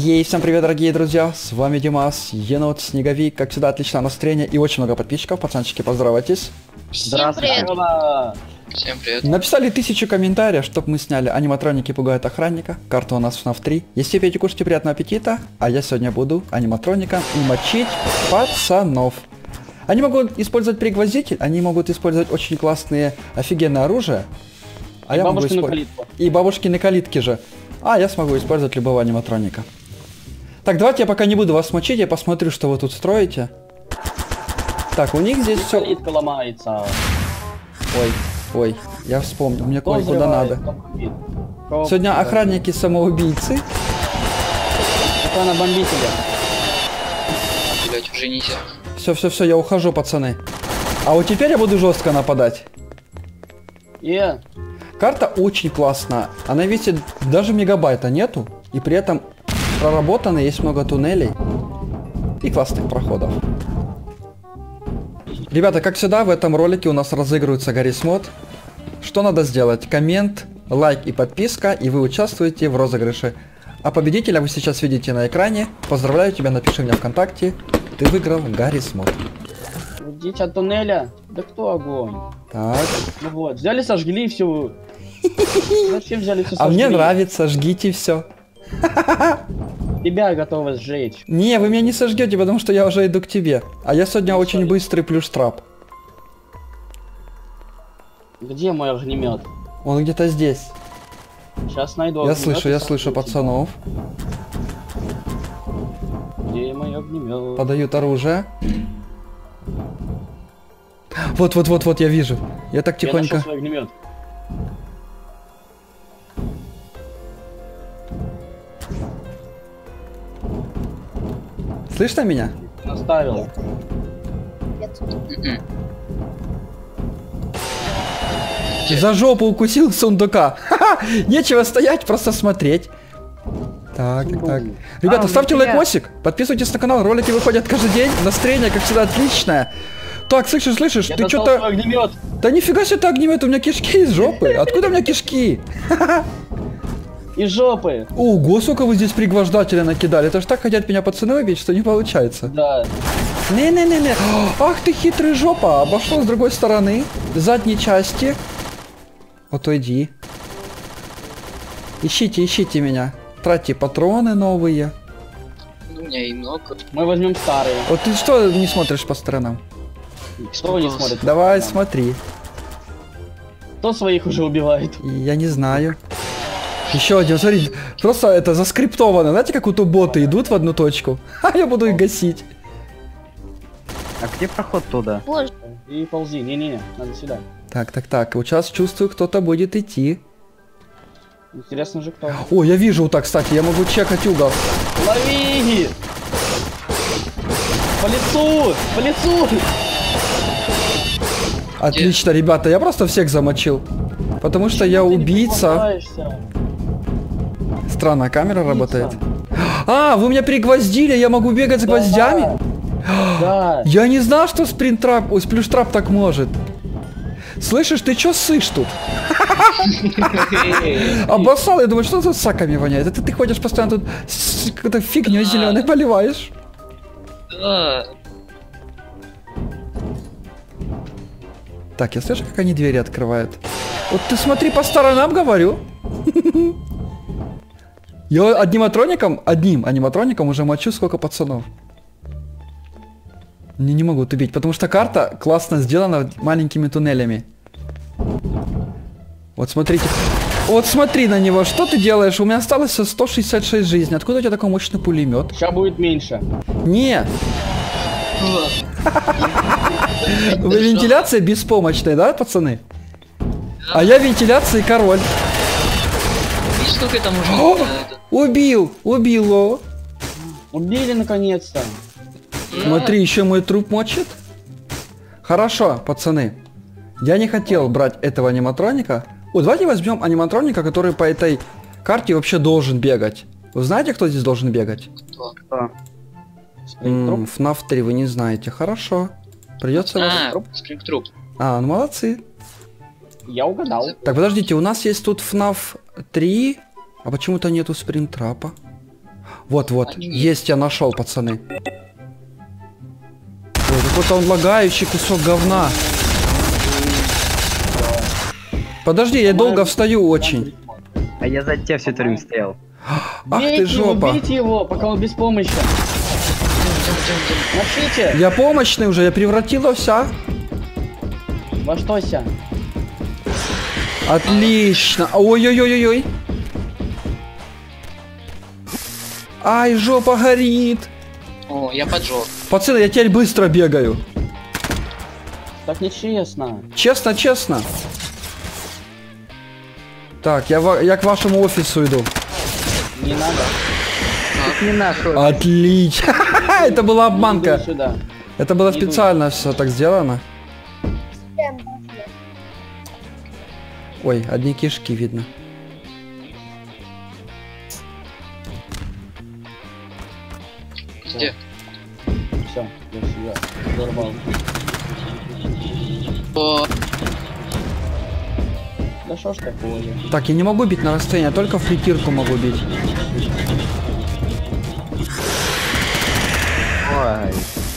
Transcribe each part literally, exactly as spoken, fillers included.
Ей, всем привет, дорогие друзья, с вами Димас, енот, снеговик, как всегда, отличное настроение и очень много подписчиков, пацанчики, поздоровайтесь. Здравствуйте. Всем привет. Написали тысячу комментариев, чтобы мы сняли аниматроники пугают охранника, карта у нас эф нав три. Если пейте, кушайте, приятного аппетита, а я сегодня буду аниматроником и мочить пацанов. Они могут использовать пригвоздитель, они могут использовать очень классные, офигенное оружие. А и я могу бабушкину использовать... калитку. И бабушкины калитки же. А я смогу использовать любого аниматроника. Так, давайте я пока не буду вас мочить, я посмотрю, что вы тут строите. Так, у них здесь все... Калитка ломается. Ой, ой, я вспомнил, мне Кто кое-куда взрывает, надо. кто бомбит? Кто Сегодня взрывает? охранники самоубийцы. Это на бомбителя. Блять, уже нельзя. Все, все, все, я ухожу, пацаны. А вот теперь я буду жестко нападать. Е, Карта очень классная. Она весит даже мегабайта нету. И при этом проработано, есть много туннелей. И классных проходов. Ребята, как всегда, в этом ролике у нас разыгрывается Гаррис Мод. Что надо сделать? Коммент, лайк и подписка, и вы участвуете в розыгрыше. А победителя вы сейчас видите на экране. Поздравляю тебя, напиши мне ВКонтакте. Ты выиграл Гаррис Мод. уйдите от туннеля. Да кто огонь? Так. Ну вот, взяли, сожгли и все. Зачем взяли все? А мне нравится, жгите все. Тебя готовы сжечь. Не, вы меня не сожгете, потому что я уже иду к тебе. А я сегодня Ну, очень sorry. быстрый плюс трап. Где мой огнемет? Он где-то здесь. Сейчас найду. Я огнемет слышу, и я сожгу слышу тебя. пацанов. Где мой огнемет? Подают оружие. Вот, вот, вот, вот, я вижу. Я так Я нашел тихонько. свой огнемет. Слышно меня? Наставил. Мгм. За жопу укусил сундука. Ха-ха! Нечего стоять, просто смотреть. Так, так. Ребята, А, ставьте ну, я- лайкосик, подписывайтесь на канал, ролики выходят каждый день, настроение, как всегда, отличное. Так, слышишь, слышишь, Я ты достал что-то... свой огнемет. Да нифига себе ты огнемет, у меня кишки из жопы. Откуда у меня кишки? Из жопы. Ого, сколько вы здесь пригвождателя накидали. Это ж так хотят меня пацаны убить, что не получается. Да. Не-не-не-не. Ах ты хитрый жопа. Обошел с другой стороны. Задней части. Отойди. Ищите, ищите меня. Тратьте патроны новые. Ну, у меня и много. Мы возьмем старые. Вот ты что не смотришь по сторонам? Кто не смотрит? Давай, смотри. Кто своих уже убивает? Я не знаю. Еще один, смотри, просто это заскриптовано. Знаете, как вот у боты идут в одну точку? А я буду их гасить. А где проход туда? Боже, И ползи. Не-не-не, надо сюда. Так, так, так. Вот сейчас чувствую, кто-то будет идти. Интересно же кто. О, я вижу вот так, кстати, я могу чекать угол. Лови! По лицу! По лицу! Отлично, ребята, я просто всех замочил. Потому что я Ты не убийца. прикрываешься. Странно, камера Убийца. работает. А, вы меня пригвоздили, я могу бегать с гвоздями? Да. Я не знал, что спринтрап, ой, сплюштрап так может. Слышишь, ты чё ссышь тут? Обоссал, я думаю, что за саками воняет? Это ты ходишь постоянно тут с какой-то фигней зеленой поливаешь. Да. Так, я слышу, как они двери открывают. Вот ты смотри по сторонам, говорю. Я одним аниматроником, одним аниматроником уже мочу сколько пацанов. Не, не могут убить, потому что карта классно сделана маленькими туннелями. Вот смотрите. Вот смотри на него, что ты делаешь? У меня осталось всего сто шестьдесят шесть жизней. Откуда у тебя такой мощный пулемет? Сейчас будет меньше. Нет. Вы вентиляция беспомощная, да, пацаны? А я вентиляция и король. Видишь, сколько там уже? О! э, это- Убил, убил его. Убили наконец-то. Смотри, еще мой труп мочит. Хорошо, пацаны. Я не хотел брать этого аниматроника. О, давайте возьмем аниматроника, который по этой карте вообще должен бегать. Вы знаете, кто здесь должен бегать? Кто? Кто? М, эф нав три вы не знаете. Хорошо. Придется вас... А, спрингтруп. А, ну молодцы. Я угадал. Так, подождите, у нас есть тут эф нав три, а почему-то нету спринтрапа. Вот-вот, Они- есть, я нашел, пацаны. Ой, какой-то он лагающий кусок говна. Подожди, я долго встаю очень. А я за тебя все это время стоял. Ах Бейте ты его, жопа. бейте его, пока он беспомощен. Мочите. Я помощный уже, я превратился. Во что, ся? Отлично. Ой-ой-ой-ой-ой. Ай, жопа горит. О, я поджег. Пацаны, я теперь быстро бегаю. Так нечестно. Честно, честно. Так, я, ва- я к вашему офису иду. Не надо. Не нашу. Отлично. Это была Иду обманка. сюда. Это было Иду. специально все так сделано. Ой, одни кишки видно. Где? Все, я себя взорвал. О, Да что ж такое? Так, я не могу бить на расстояние, только в притирку могу бить. Ой.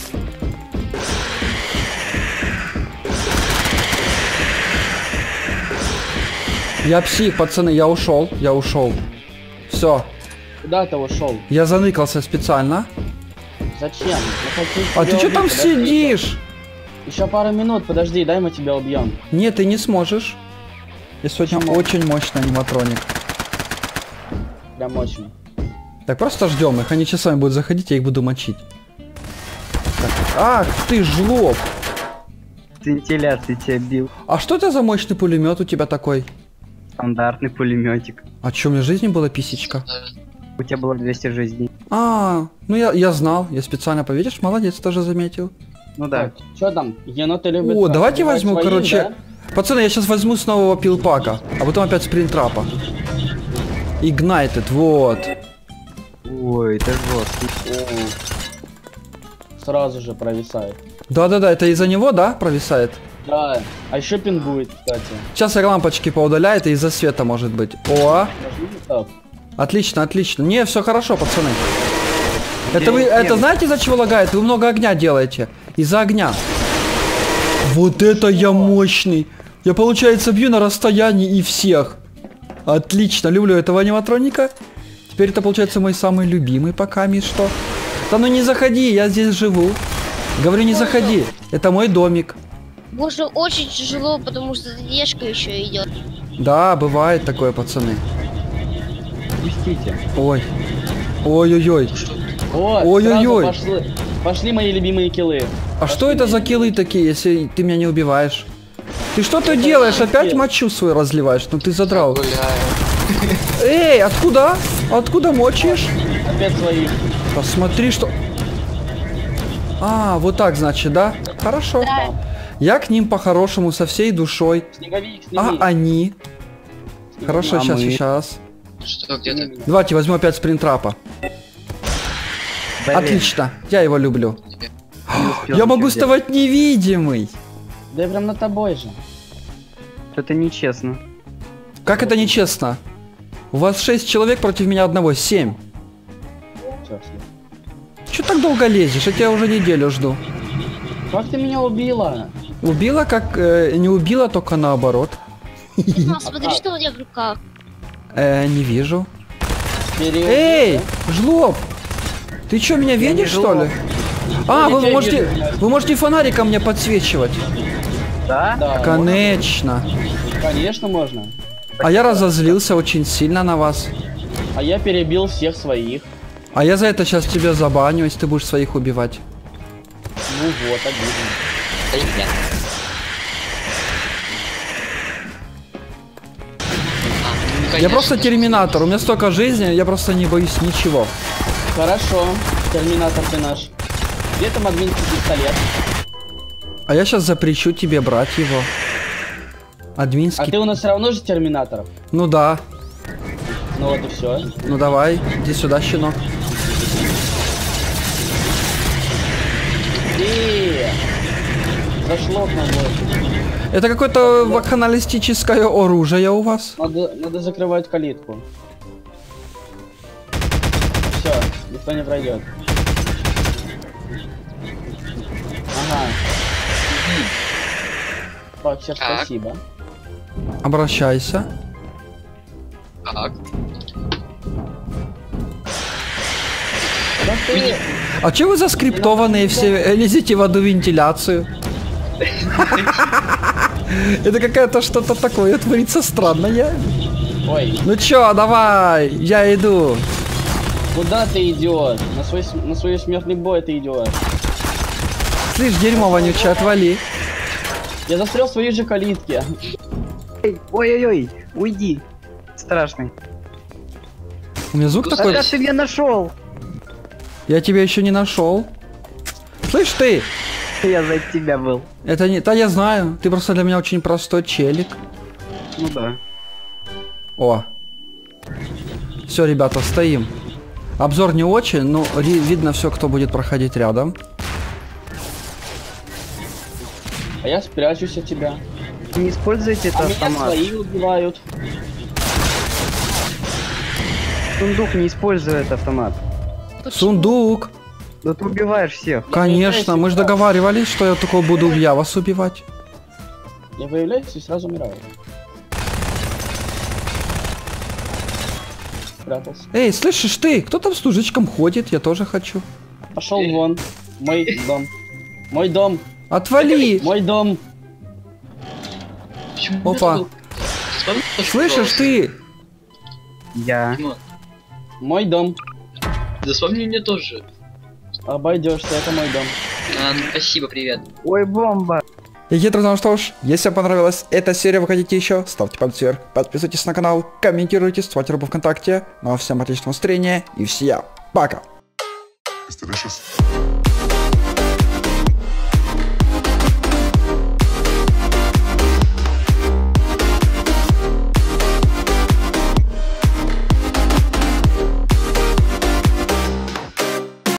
Я псих, пацаны, я ушел, я ушел. Все, Куда ты ушел? я заныкался специально. Зачем? Мы хотим А тебя ты что убить, там подожди. сидишь? Еще пару минут, подожди, дай мы тебя убьем. Нет, ты не сможешь. Я сегодня Почему? очень мощный аниматроник. Прям очень. Так, просто ждем их, они часами будут заходить, я их буду мочить. Так. Ах ты жлоб! Вентиляции тебя бил. А что это за мощный пулемет у тебя такой? Стандартный пулеметик. А чё, у меня в жизни была писечка? У тебя было двести жизней. А, ну я, я знал, я специально, повидишь, молодец, тоже заметил. Ну да. Так, что там? Еноты любят... О, как, давайте убивать возьму, своих, короче... да? Пацаны, я сейчас возьму с нового пилпака, а потом опять спринтрапа. Игнайтед, вот. Ой, это жестко. О, сразу же провисает. Да-да-да, это из-за него, да, провисает? Да, а еще пингует, кстати. Сейчас я лампочки поудаляет, и из-за света может быть. О, Нажми стоп. отлично, отлично. Не, все хорошо, пацаны. Это вы, Нет, это нет. знаете, из-за чего лагает? Вы много огня делаете. Из-за огня. Вот это я мощный. Я, получается, бью на расстоянии и всех. Отлично, люблю этого аниматроника. Теперь это, получается, мой самый любимый пока, ми что. Да ну не заходи, я здесь живу. Говорю, не заходи. Это мой домик. Боже, очень тяжело, потому что задержка еще идет. Да, бывает такое, пацаны. Пустите. Ой. Ой-ой-ой. Вот, Ой-ой-ой. сразу Пошли, пошли мои любимые киллы. А что это за киллы такие, если ты меня не убиваешь? Ты что ты делаешь? Опять килл. мочу свою разливаешь? Ну ты задрал. гуляю. Эй, откуда? Откуда мочишь? Опять своих. Посмотри, что... А, вот так, значит, да? Хорошо. Я к ним по-хорошему, со всей душой. Снеговик, А сними. они? Хорошо, А сейчас, мы? сейчас. Что, где-то? Давайте возьму опять спринтрапа. Блин, Отлично, я его люблю. не успел Я могу ничего вставать невидимый. Да я прям над тобой же. делать. Это нечестно. Как это нечестно? У вас шесть человек против меня одного, семь. Чё, Че так долго лезешь? Я тебя уже неделю жду. как ты меня убила? Убила, как... э, не убила, только наоборот. А, смотри, что у меня в руках. Э, не вижу. Переубила? Эй, жлоб! Ты что, меня Я не видишь, что жлоб. ли? А, Я вы тебя можете, вижу. вы можете фонариком мне подсвечивать. Да? Да, Конечно. конечно можно. А я разозлился очень сильно на вас. А я перебил всех своих. А я за это сейчас тебя забаню, если ты будешь своих убивать. Ну вот, обидно. Да и нет. А, ну, Я конечно. просто терминатор, у меня столько жизни, я просто не боюсь ничего. Хорошо, терминатор ты наш. Где там админский пистолет? А я сейчас запрещу тебе брать его. А Админский. ты у нас все равно же терминатор. Ну да. Ну вот и все. Ну давай, иди сюда, щенок. И зашло к нам. вот. Это какое-то вакханалистическое оружие у вас? Надо, надо закрывать калитку. Все, никто не пройдет. Ага. Факсер, Так. спасибо. Обращайся. Так. Да ты... А че вы заскриптованные все э, лезете в одну вентиляцию? Это какая-то что-то такое творится странное. Ой, Ну чё, давай, я иду. куда ты идешь? На свой, с- на свой смертный бой ты идешь. Слышь, дерьмо вонючее, отвали. Я застрял в своей же калитке. Эй, ой-ой-ой, уйди. Страшный. У меня звук такой. Когда ты меня нашел? Я тебя еще не нашел. Слышь ты, Я за тебя был. это не... Да я знаю, ты просто для меня очень простой челик. Ну да. О. Все, ребята, стоим. Обзор не очень, но ри- видно все, кто будет проходить рядом. А я спрячусь от тебя. Не используйте А это меня автомат. свои убивают. Сундук не использует автомат. Сундук. Да ты убиваешь всех. Конечно, мы же договаривались, что я только буду я вас убивать. Я появляюсь и сразу умираю. Спрятался. Эй, слышишь ты, кто там с ножичком ходит? Я тоже хочу. Пошел вон. Мой дом. Мой дом. Отвали! Мой дом. Почему Опа. я забыл? Вспомни, что Слышишь просто. ты? Я. Димон, Мой дом. да вспомни мне тоже. Обойдешься, это мой дом. А, ну, спасибо, привет. Ой, бомба. И хитро, ну что ж, если вам понравилась эта серия, вы хотите еще, ставьте палец вверх, подписывайтесь на канал, комментируйте, ставьте руку ВКонтакте. Ну а всем отличного настроения и всем пока! It's delicious.